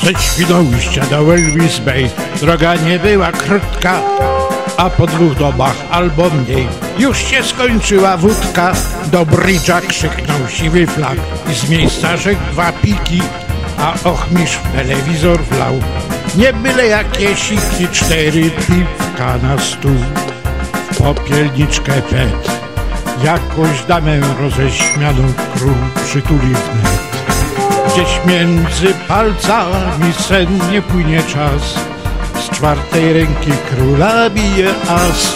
Ze Świnoujścia do Elvis Bay droga nie była krótka, a po 2 dobach albo mniej już się skończyła wódka. Do brydża krzyknął siwy flag i z miejsca rzekł 2 piki, a ochmistrz w telewizor wlał nie byle jakie siki. 4 piwka na stół, w popielniczkę pet, jakąś damę roześmianą król przytuli wnet. Gdzieś między palcami sennie płynie czas, z 4 ręki króla bije as.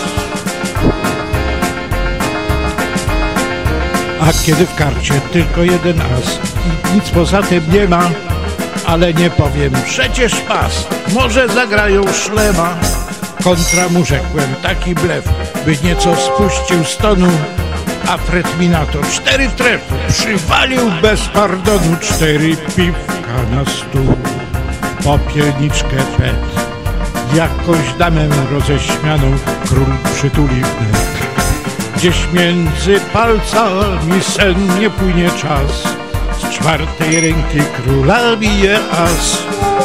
A kiedy w karcie tylko 1 as i nic poza tym nie ma, ale nie powiem, przecież pas, może zagrają szlema. Kontra mu rzekłem taki blef, by nieco spuścił z tonu, a Fred mi na to 4 trefy przywalił bez pardonu. 4 piwka na stół, popielniczkę pet, jakąś damę roześmianą król przytuli wnet. Gdzieś między palcami sennie płynie czas, z 4 ręki króla bije as.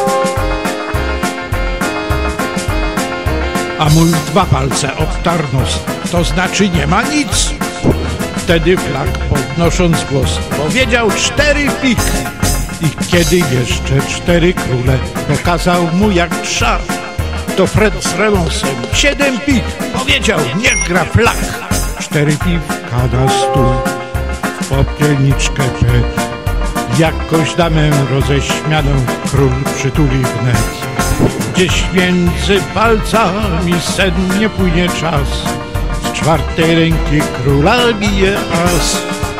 A mój 2 palce obtarł nos, to znaczy nie ma nic. Wtedy flag, podnosząc głos, powiedział 4 pik. I kiedy jeszcze 4 króle pokazał mu jak trza, to Fred z remonsem 7 pik powiedział, niech gra flag. 4 piwka na stół, w popielniczkę pet, jakąś damę roześmianą król przytuli wnet. Gdzieś między palcami sennie płynie czas, z 4 ręki króla bije as.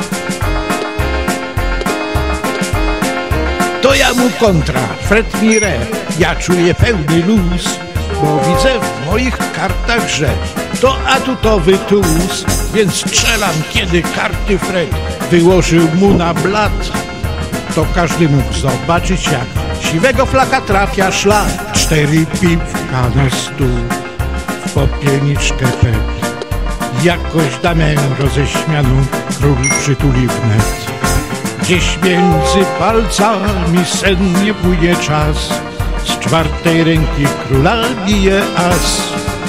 To ja mu kontra, Fred mi re, ja czuję pełny luz, bo widzę w moich kartach, że to atutowy tuz. Więc strzelam, kiedy karty Fred wyłożył mu na blat, to każdy mógł zobaczyć, jak siwego flaka trafia szlak. 4 piwka na stół, w popielniczkę pet, jakąś damę roześmianą król przytuli wnet. Gdzieś między palcami sennie płynie czas, z 4 ręki króla bije as.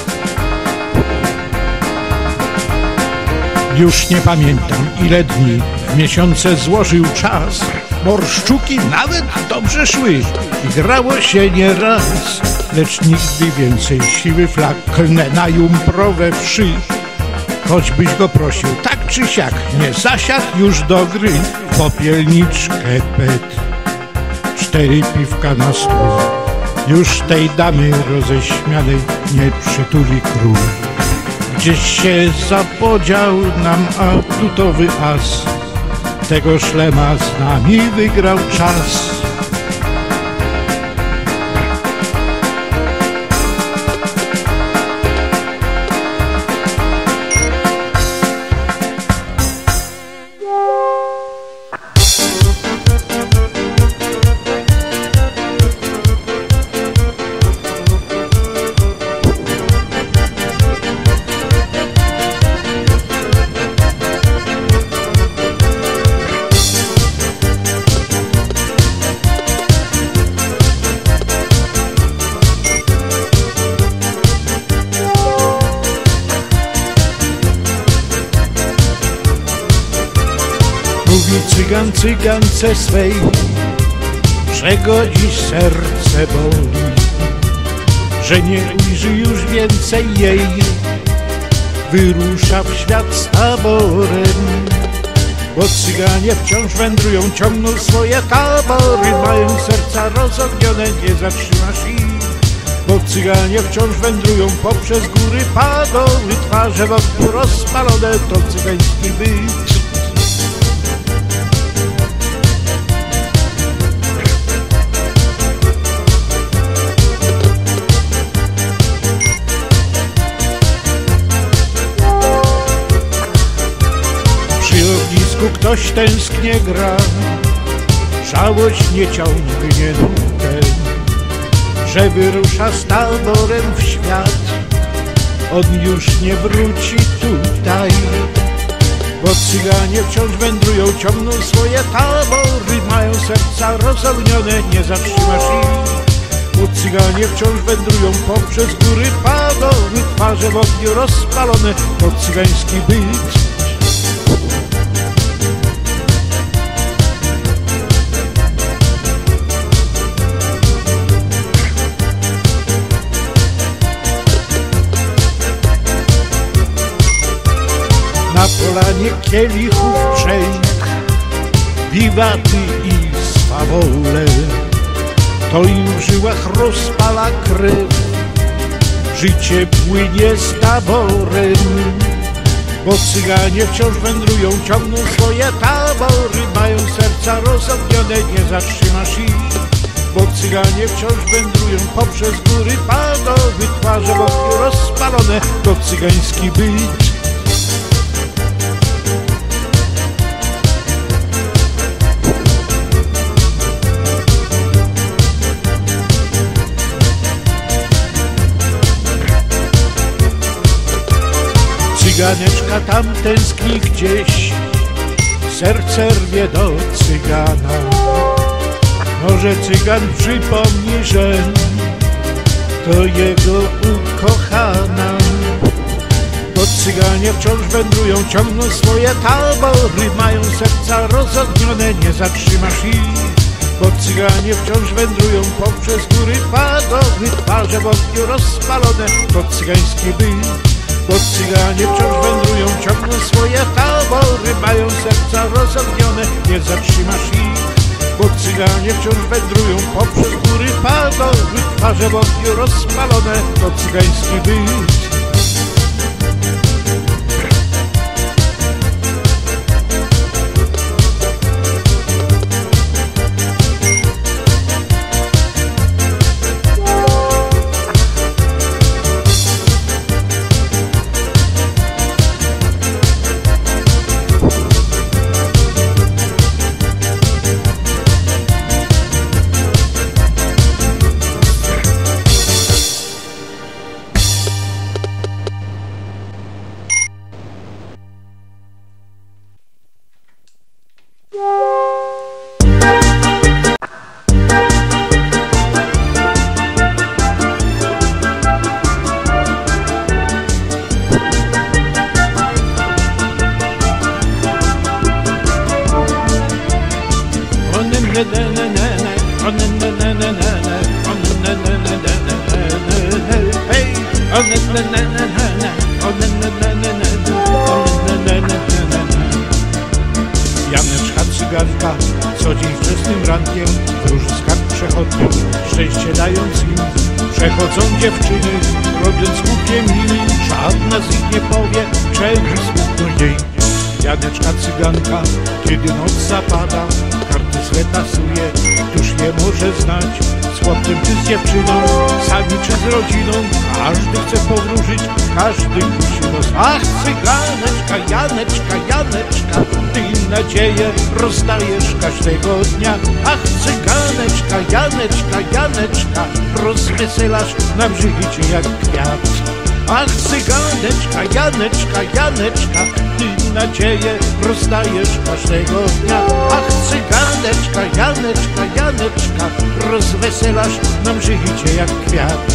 Już nie pamiętam, ile dni w miesiące złożył czas. Morszczuki nawet dobrze szły i grało się nie raz, lecz nigdy więcej siwy flag klnę na jumprowe wszy. Choćbyś go prosił tak czy siak, nie zasiadł już do gry. Popielniczkę pet, 4 piwka na stół, już tej damy roześmianej nie przytuli król. Gdzieś się zapodział nam atutowy as, tego szlema z nami wygrał czas. Mówi cygan cygance swej, że go dziś serce boli, że nie ujrzy już więcej jej. Wyrusza w świat z taborem, bo cyganie wciąż wędrują, ciągną swoje tabory. Mają serca rozognione, nie zatrzymasz ich, bo cyganie wciąż wędrują poprzez góry padoły. Twarze wokół rozpalone, to cygański byt. Ktoś tęsknie gra, żałość nie ciągnie nutę, że wyrusza z taborem w świat. On już nie wróci tutaj, Bo cyganie wciąż wędrują, ciągną swoje tabory, mają serca rozognione, nie zatrzymasz ich. Bo cyganie wciąż wędrują poprzez góry padoły, twarze w ogniu rozpalone, to cygański byt. Na polanie kielichów brzęk, wiwaty i swawole, to im w żyłach rozpala krew, życie płynie z taborem. Bo cyganie wciąż wędrują, ciągną swoje tabory, mają serca rozognione, nie zatrzymasz ich. Bo cyganie wciąż wędrują poprzez góry padowy, twarze w ogniu rozpalone, to cygański byt. Cyganeczka tam tęskni gdzieś, serce rwie do cygana. Może cygan przypomni, że to jego ukochana. Bo cyganie wciąż wędrują, ciągną swoje tabory, mają serca rozognione, nie zatrzymasz ich. Bo cyganie wciąż wędrują poprzez góry padowy, twarze w ogniu rozpalone, to cygański byt. Bo cyganie wciąż wędrują, ciągną swoje tabory, mają serca rozognione, nie zatrzymasz ich. Bo cyganie wciąż wędrują poprzez góry padowy, twarze w ogniu rozpalone, to cygański byt. Janeczka cyganka co dzień wczesnym rankiem wróży skarb przechodniom, szczęście dając im. Przechodzą dziewczyny, robiąc głupie miny, żadna z nich nie powie, czemu smutno jej. Janeczka cyganka, kiedy noc zapada, karty swe tasuje, któż je może znać. Z chłopcem czy z dziewczyną, sami czy z rodziną, każdy chce powróżyć, każdy musi nos. Ach, cyganeczka, Janeczka, Janeczka, ty nadzieję rozdajesz każdego dnia. Ach, cyganeczka, Janeczka, Janeczka, rozweselasz nam życie jak kwiat. Ach, cyganeczka, Janeczka, Janeczka, ty nadzieję rozdajesz każdego dnia. Ach, cyganeczka, Janeczka, Janeczka, rozweselasz nam życie jak kwiat.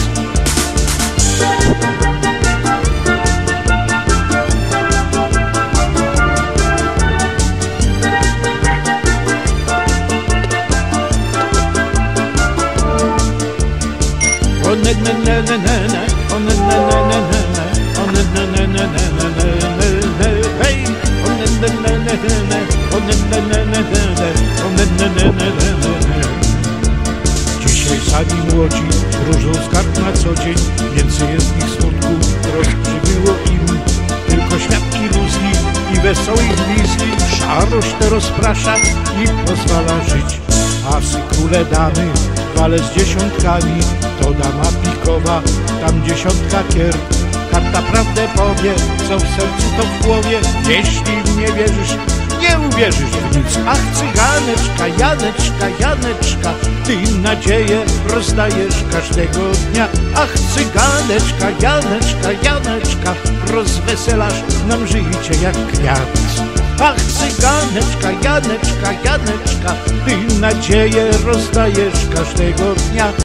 O ne ne ne ne ne ne, o ne ne ne ne ne ne, o ne ne ne ne ne ne ne ne, hej! O ne ne ne ne ne ne, o ne ne ne ne ne ne, o ne ne ne ne ne ne. Dzisiaj sami młodzi wróżą skarb na co dzień, więcej jest ich smutku, rozprzybyło im. Tylko świat iluzji i wesołych wizji szarość tę rozprasza i pozwala żyć. Asy, króle, damy, wale z dziesiątkami, to dama pikowa, tam dziesiątka kier. Karta prawdę powie, co w sercu to w głowie. Jeśli nie wierzysz, nie uwierzysz w nic. Ach, cyganeczka, Janeczka, Janeczka, ty nadzieję rozdajesz każdego dnia. Ach, cyganeczka, Janeczka, Janeczka, rozweselasz nam życie jak kwiat. Ach, cyganeczka, Janeczka, Janeczka, ty nadzieję rozdajesz każdego dnia.